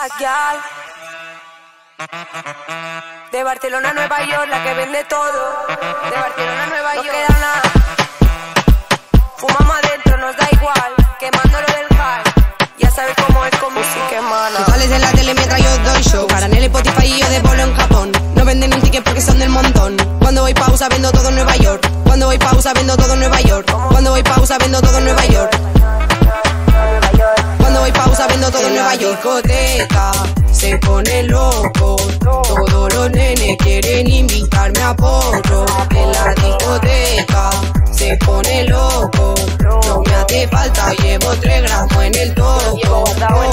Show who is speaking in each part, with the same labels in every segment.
Speaker 1: De Barcelona a Nueva York, la que vende todo. De Barcelona a Nueva York, no queda nada. Fumamos adentro, nos da igual. Quemándolo del high. Ya sabes cómo es con música, hermana.
Speaker 2: Tú sales en la tele mientras yo doy show. Para en el Spotify y yo de bolo en Japón. No venden un ticket porque son del montón. Cuando voy pausa vendo todo en Nueva York. Cuando voy pausa vendo todo en Nueva York. Cuando voy pausa vendo todo en Nueva York. Cuando voy pausa vendo todo en Nueva York. Discoteca se pone loco. Todos los nenes quieren invitarme a porro. En la discoteca se pone loco. No me hace falta, llevo 3 gramos en el toco.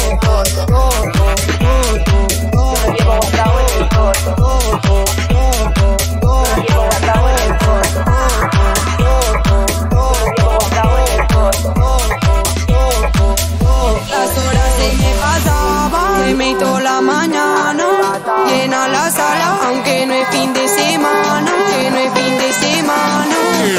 Speaker 2: Las horas se me pasaban, me meto la mañana, llena la sala, aunque no es fin de semana, aunque no es fin de semana.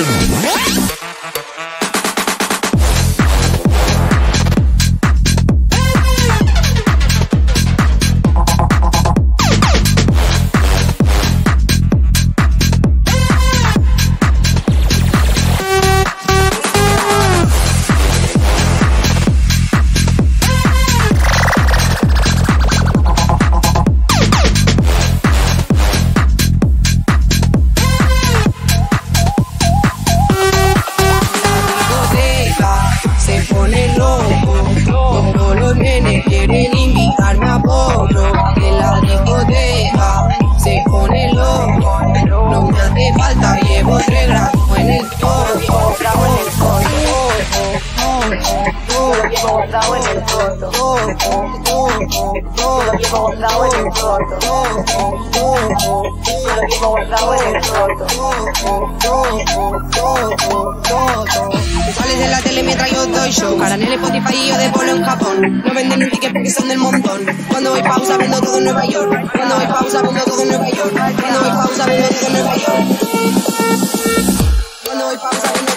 Speaker 2: Todos los nenes quieren invitarme a porro. En la discoteca se pone loco. No me hace falta, llevo 3 gramos en el toco. Sales en la tele mientras yo doy show. Cara en el Spotify y yo de bolo en Japón. No venden un ticket porque son del montón. Cuando voy pausa vendo todo en Nueva York. Cuando voy pausa vendo todo en Nueva York. Cuando voy pausa vendo todo en Nueva York. Cuando voy pausa vendo